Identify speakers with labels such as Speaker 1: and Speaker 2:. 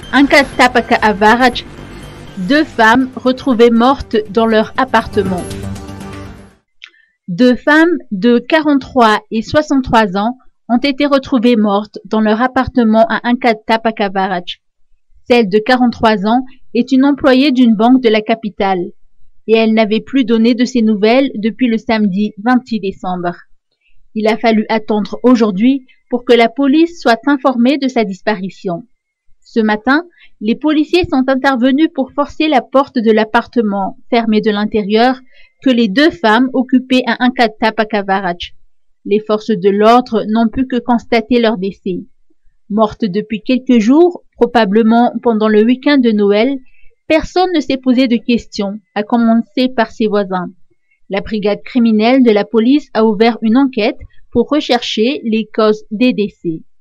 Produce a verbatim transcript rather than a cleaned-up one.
Speaker 1: Ankatapakavarach, deux femmes retrouvées mortes dans leur appartement. Deux femmes de quarante-trois et soixante-trois ans ont été retrouvées mortes dans leur appartement à Ankatapakavarach. Celle de quarante-trois ans est une employée d'une banque de la capitale et elle n'avait plus donné de ses nouvelles depuis le samedi vingt-six décembre. Il a fallu attendre aujourd'hui pour que la police soit informée de sa disparition. Ce matin, les policiers sont intervenus pour forcer la porte de l'appartement, fermée de l'intérieur, que les deux femmes occupaient à Ankatapakavarach. Les forces de l'ordre n'ont pu que constater leur décès. Morte depuis quelques jours, probablement pendant le week-end de Noël, personne ne s'est posé de questions, à commencer par ses voisins. La brigade criminelle de la police a ouvert une enquête pour rechercher les causes des décès.